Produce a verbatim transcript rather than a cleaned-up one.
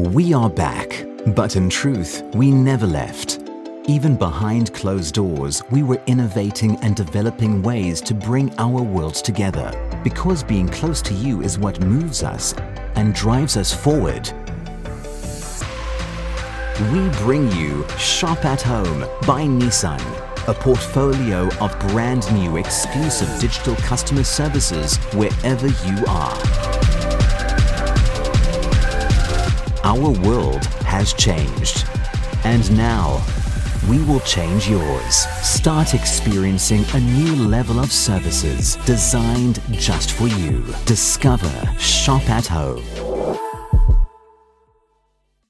We are back, but in truth, we never left. Even behind closed doors, we were innovating and developing ways to bring our worlds together, because being close to you is what moves us and drives us forward. We bring you Shop at Home by Nissan, a portfolio of brand new exclusive digital customer services wherever you are. Our world has changed, and now we will change yours. Start experiencing a new level of services designed just for you. Discover Shop at Home.